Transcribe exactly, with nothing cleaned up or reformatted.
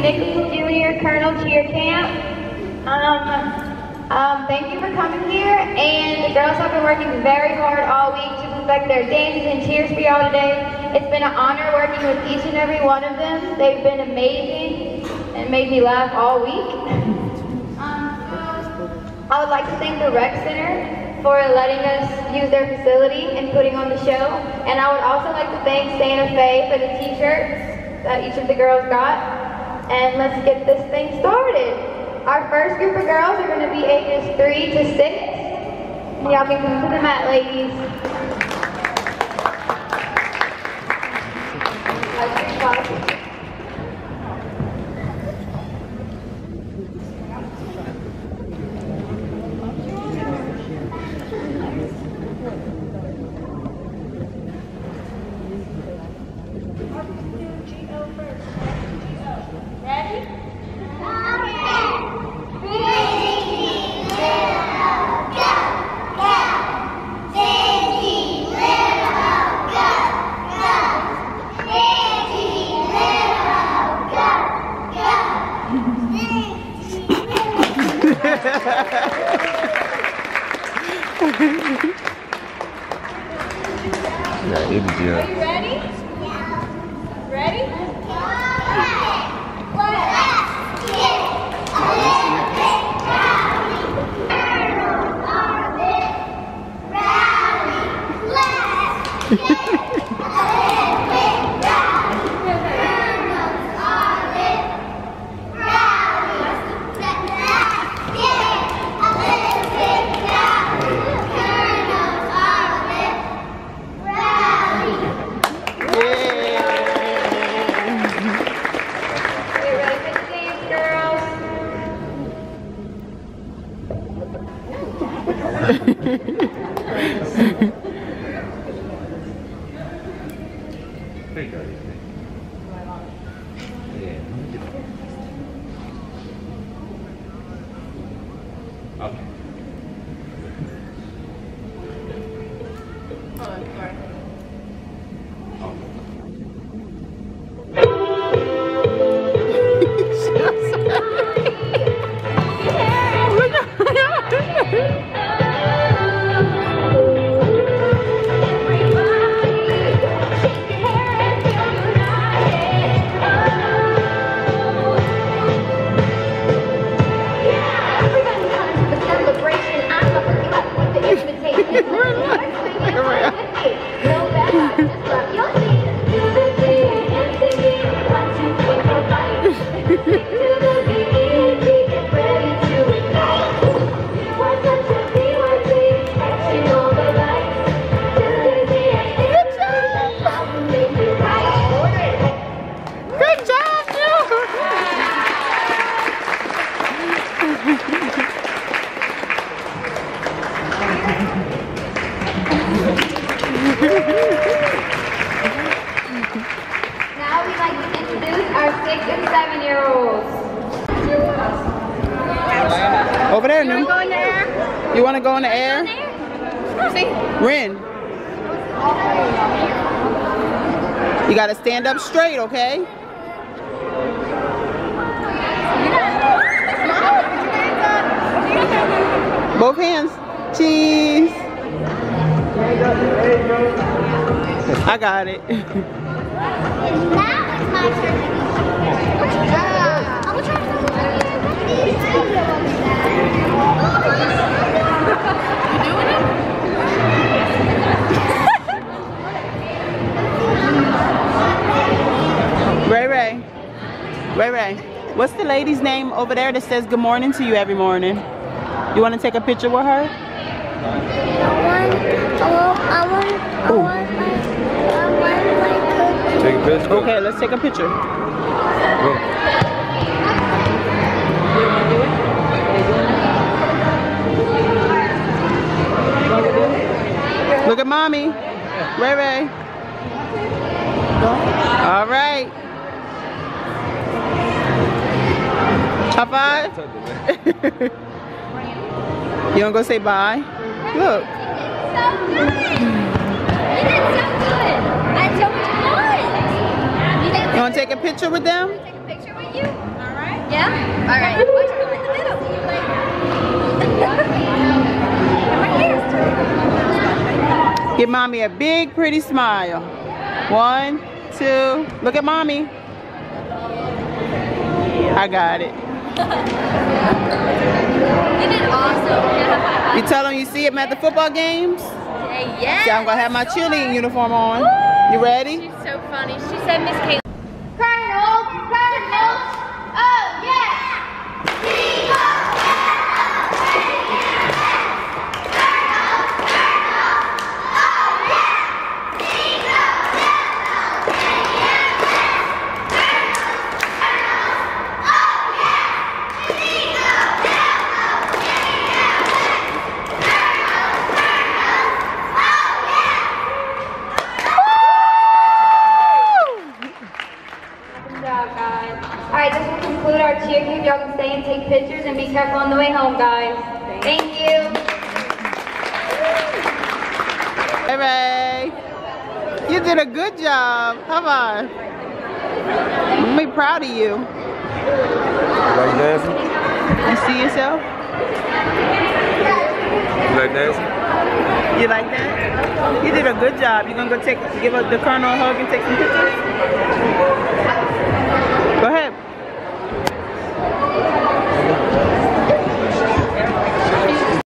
Nichols Junior Colonel Cheer Camp. Um, um, thank you for coming here, and the girls have been working very hard all week to perfect their dances and cheers for y'all today. It's been an honor working with each and every one of them. They've been amazing and made me laugh all week. um, I would like to thank the Rec Center for letting us use their facility and putting on the show. And I would also like to thank Santa Fe for the t-shirts that each of the girls got. And let's get this thing started. Our first group of girls are going to be ages three to six. Y'all can come to the mat, ladies. Yeah, it is, yeah. Are you ready? Yeah. Ready? Now we'd like to introduce our six and seven year olds. Over there, You New. want to go in the air? You want to go in the air? See? Rin. You got to stand up straight, okay? Both hands. Cheese. I got it. Now it's my turn. I'm trying to You doing it? Ray Ray. Ray Ray. What's the lady's name over there that says good morning to you every morning? You want to take a picture with her? Take a picture. Okay, let's take a picture. Go. Look at mommy. Ray Ray. All right. High five. You don't go say bye? Look. So good! You did so good! I so much fun! You want to take a picture with them? Take a picture with you? All right. Yeah? All right. Watch me in the middle. See you later. My hair's turning. Give mommy a big, pretty smile. One, two. Look at mommy. I got it. You did awesome. You tell them you see him at the football games? Yeah. See, I'm gonna have my cheerleading uniform on. You ready? She's so funny. She said Miss Kate. Colonel, Colonel, oh yeah! Alright, this will conclude our cheer game. Y'all can stay and take pictures and be careful on the way home, guys. Thank you. Hey, Ray. You did a good job. Come on. I'm be proud of you. Like dancing? You see yourself? You like dancing? You like that? You did a good job. You gonna go take, give the colonel a hug and take some pictures?